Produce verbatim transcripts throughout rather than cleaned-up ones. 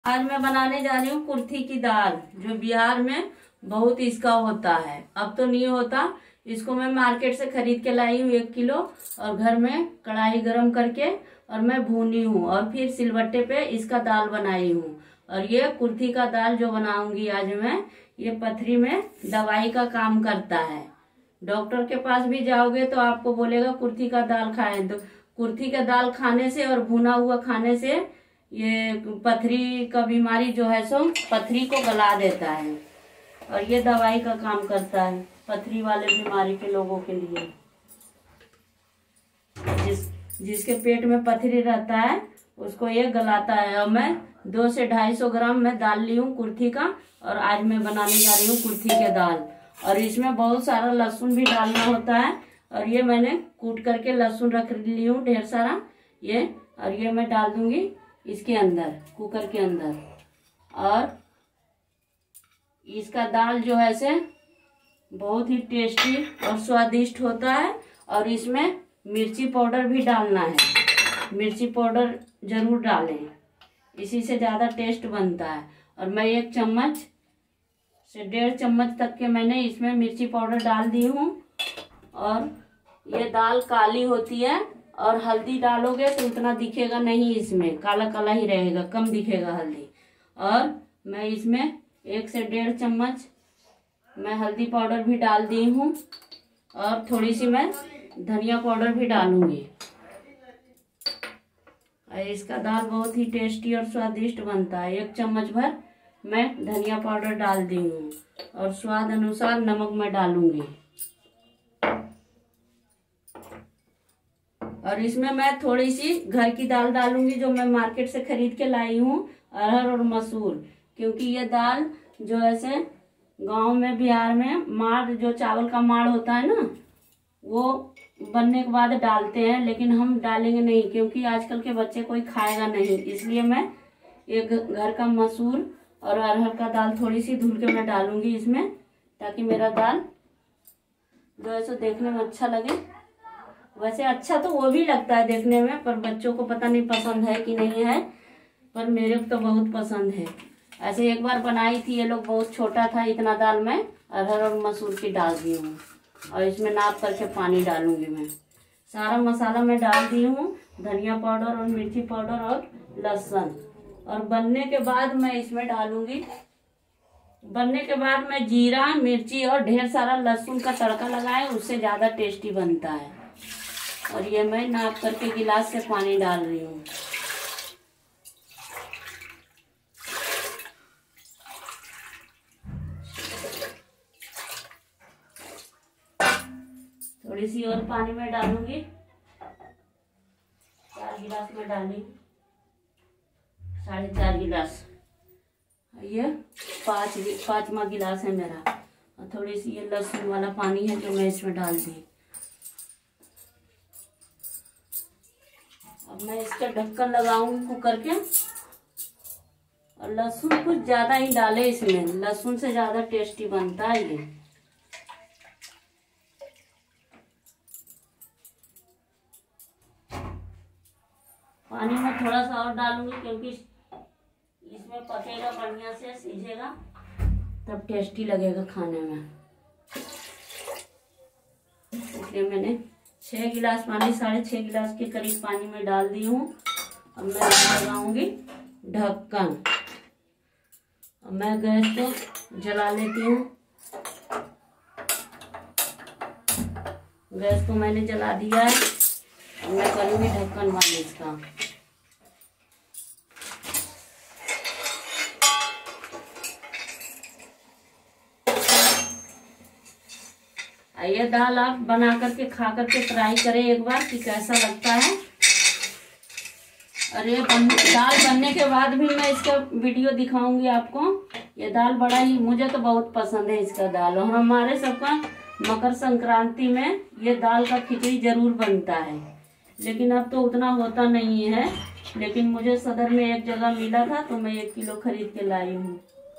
आज मैं बनाने जा रही हूँ कुर्थी की दाल, जो बिहार में बहुत इसका होता है। अब तो नहीं होता। इसको मैं मार्केट से खरीद के लाई हूँ एक किलो, और घर में कढ़ाई गरम करके और मैं भूनी हूँ और फिर सिलबट्टे पे इसका दाल बनाई हूँ। और ये कुर्थी का दाल जो बनाऊंगी आज मैं, ये पथरी में दवाई का काम करता है। डॉक्टर के पास भी जाओगे तो आपको बोलेगा कुर्थी का दाल खाएं। तो कुर्थी का दाल खाने से और भुना हुआ खाने से ये पथरी का बीमारी जो है सो पथरी को गला देता है, और ये दवाई का काम करता है पथरी वाले बीमारी के लोगों के लिए। जिस जिसके पेट में पथरी रहता है उसको ये गलाता है। और मैं दो से ढाई सौ ग्राम मैं दाल ली हूँ कुर्थी का, और आज मैं बनाने जा रही हूँ कुर्थी के दाल। और इसमें बहुत सारा लहसुन भी डालना होता है, और ये मैंने कूट करके लहसुन रख ली हूँ ढेर सारा ये। और ये मैं डाल दूंगी इसके अंदर, कुकर के अंदर। और इसका दाल जो है से बहुत ही टेस्टी और स्वादिष्ट होता है। और इसमें मिर्ची पाउडर भी डालना है, मिर्ची पाउडर जरूर डालें, इसी से ज़्यादा टेस्ट बनता है। और मैं एक चम्मच से डेढ़ चम्मच तक के मैंने इसमें मिर्ची पाउडर डाल दी हूँ। और ये दाल काली होती है, और हल्दी डालोगे तो उतना दिखेगा नहीं, इसमें काला काला ही रहेगा, कम दिखेगा हल्दी। और मैं इसमें एक से डेढ़ चम्मच मैं हल्दी पाउडर भी डाल दी हूँ, और थोड़ी सी मैं धनिया पाउडर भी डालूंगी। और इसका दाल बहुत ही टेस्टी और स्वादिष्ट बनता है। एक चम्मच भर मैं धनिया पाउडर डाल दी हूँ, और स्वाद अनुसार नमक मैं डालूंगी। और इसमें मैं थोड़ी सी घर की दाल डालूंगी, जो मैं मार्केट से खरीद के लाई हूँ, अरहर और मसूर। क्योंकि ये दाल जो ऐसे गांव में बिहार में माड़, जो चावल का माड़ होता है ना, वो बनने के बाद डालते हैं, लेकिन हम डालेंगे नहीं क्योंकि आजकल के बच्चे कोई खाएगा नहीं। इसलिए मैं एक घर का मसूर और अरहर का दाल थोड़ी सी धुल के मैं डालूंगी इसमें, ताकि मेरा दाल जो है सो देखने में अच्छा लगे। वैसे अच्छा तो वो भी लगता है देखने में, पर बच्चों को पता नहीं पसंद है कि नहीं है, पर मेरे को तो बहुत पसंद है। ऐसे एक बार बनाई थी ये लोग, बहुत छोटा था, इतना दाल मैं अरहर और मसूर की डाल दी हूँ। और इसमें नाप करके पानी डालूंगी मैं। सारा मसाला मैं डाल दी हूँ, धनिया पाउडर और मिर्ची पाउडर और लहसुन। और बनने के बाद मैं इसमें डालूंगी, बनने के बाद मैं जीरा, मिर्ची और ढेर सारा लहसुन का तड़का लगाए, उससे ज़्यादा टेस्टी बनता है। और ये मैं नाप करके गिलास से पानी डाल रही हूँ। थोड़ी सी और पानी में डालूंगी, चार गिलास में डाली, साढ़े चार गिलास, ये पाँच पाँचवा गिलास है मेरा। और थोड़ी सी ये लहसुन वाला पानी है जो मैं इसमें डाल दी। अब मैं इसका ढक्कन लगाऊंगी कुकर के। और लहसुन कुछ ज्यादा ही डाले इसमें, लहसुन से ज्यादा टेस्टी बनता है ये। पानी में थोड़ा सा और डालूंगी, क्योंकि इसमें पकेगा बढ़िया से, सीझेगा, तब टेस्टी लगेगा खाने में। इसलिए मैंने छह गिलास पानी, साढ़े छह गिलास के करीब पानी में डाल दी हूँ। अब मैं लगाऊंगी ढक्कन। अब मैं गैस को जला लेती हूँ। गैस को मैंने जला दिया है। अब मैं करूँगी ढक्कन वाले इसका। ये दाल आप बना करके खा करके ट्राई करें एक बार कि कैसा लगता है। और ये बन, दाल बनने के बाद भी मैं इसका वीडियो दिखाऊंगी आपको। ये दाल बड़ा ही, मुझे तो बहुत पसंद है इसका दाल। और हमारे सबका मकर संक्रांति में ये दाल का खिचड़ी जरूर बनता है, लेकिन अब तो उतना होता नहीं है। लेकिन मुझे सदर में एक जगह मिला था, तो मैं एक किलो खरीद के लाई हूँ।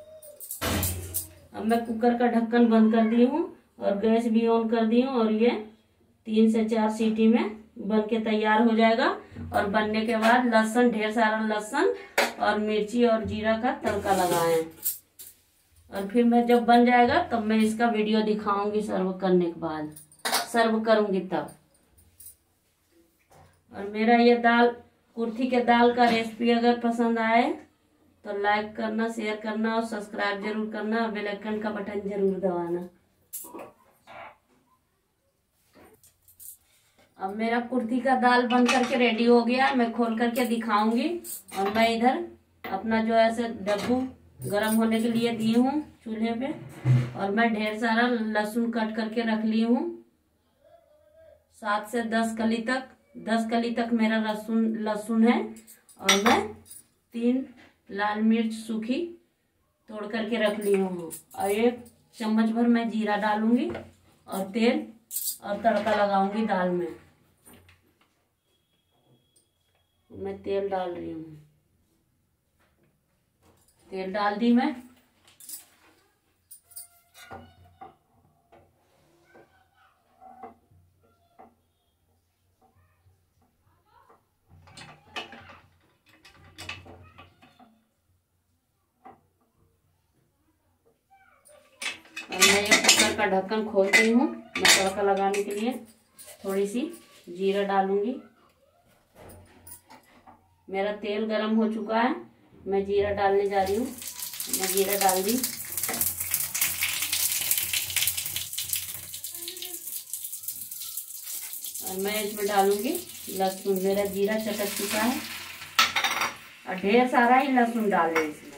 अब मैं कुकर का ढक्कन बंद कर दी हूँ, और गैस भी ऑन कर दी हूँ। और ये तीन से चार सीटी में बन के तैयार हो जाएगा। और बनने के बाद लहसुन, ढेर सारा लहसुन और मिर्ची और जीरा का तड़का लगाएं। और फिर मैं जब बन जाएगा तब मैं इसका वीडियो दिखाऊंगी सर्व करने के बाद, सर्व करूंगी तब। और मेरा ये दाल, कुर्थी के दाल का रेसिपी अगर पसंद आए तो लाइक करना, शेयर करना और सब्सक्राइब जरूर करना और बेल आइकन का बटन जरूर दबाना। अब मेरा कुर्थी का दाल बन करके रेडी हो गया, मैं खोल करके दिखाऊंगी। और मैं इधर अपना जो है डब्बू गरम होने के लिए दी हूँ चूल्हे पे, और मैं ढेर सारा लहसुन कट करके रख ली हूँ। सात से दस कली तक दस कली तक मेरा लहसुन लहसुन है। और मैं तीन लाल मिर्च सूखी तोड़ करके रख ली हूँ। और एक चम्मच भर मैं जीरा डालूंगी और तेल और तड़का लगाऊंगी दाल में। मैं तेल डाल रही हूँ, तेल डाल दी मैं। और मैं ये कुकर का ढक्कन खोलती हूँ। मैं तड़का लगाने के लिए थोड़ी सी जीरा डालूंगी। मेरा तेल गरम हो चुका है, मैं जीरा डालने जा रही हूँ। मैं जीरा डाल दी। और मैं इसमें डालूंगी लहसुन। मेरा जीरा चटक चुका है और ढेर सारा ही लहसुन डाल दें इसमें।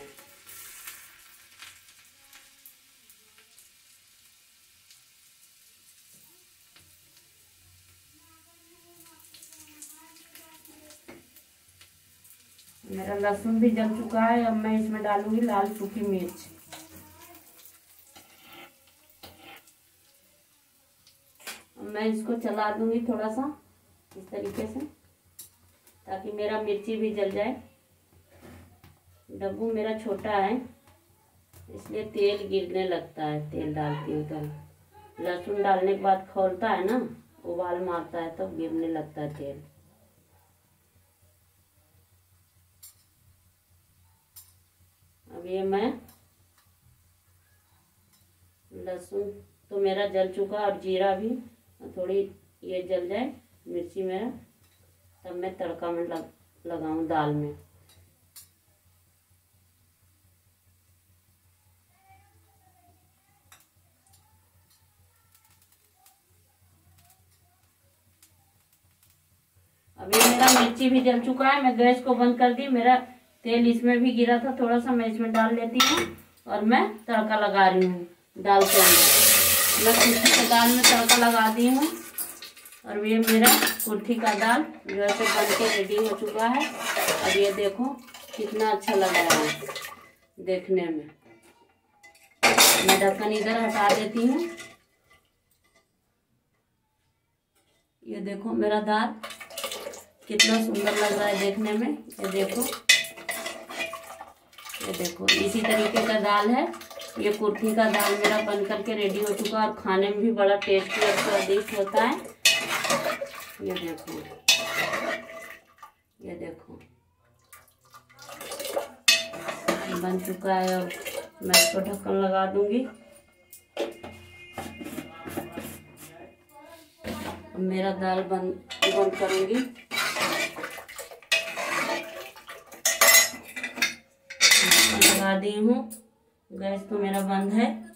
मेरा लहसुन भी जल चुका है। अब मैं इसमें डालूंगी लाल सूखी मिर्च। अब मैं इसको चला दूंगी थोड़ा सा इस तरीके से, ताकि मेरा मिर्ची भी जल जाए। डब्बू मेरा छोटा है इसलिए तेल गिरने लगता है तेल डालती हूँ तो। लहसुन डालने के बाद खौलता है ना, उबाल मारता है तब गिरने लगता है तेल। अब ये मैं लहसुन तो मेरा जल चुका और जीरा भी थोड़ी ये जल जाए, मिर्ची मेरा, तब मैं तड़का में लग, लगाऊं दाल में। अब ये मेरा मिर्ची भी जल चुका है। मैं गैस को बंद कर दी। मेरा तेल इसमें भी गिरा था थोड़ा सा, मैं इसमें डाल लेती हूँ और मैं तड़का लगा रही हूँ दाल के अंदर। मैं कुर्थी के दाल में तड़का लगा दी हूँ। और ये मेरा कुर्थी का दाल जो है बन के रेडी हो चुका है। और ये देखो कितना अच्छा लग रहा है देखने में। मैं ढक्कन इधर हटा देती हूँ। ये देखो मेरा दाल कितना सुंदर लग रहा है देखने में। ये देखो, ये देखो इसी तरीके का दाल है। ये कुर्थी का दाल मेरा बन करके रेडी हो चुका है और खाने में भी बड़ा टेस्टी और स्वादिष्ट होता है। ये देखो, ये देखो बन चुका है। और मैं इसको ढक्कन लगा दूंगी। अब मेरा दाल बन बंद करूंगी। लगा दी हूँ, गैस तो मेरा बंद है।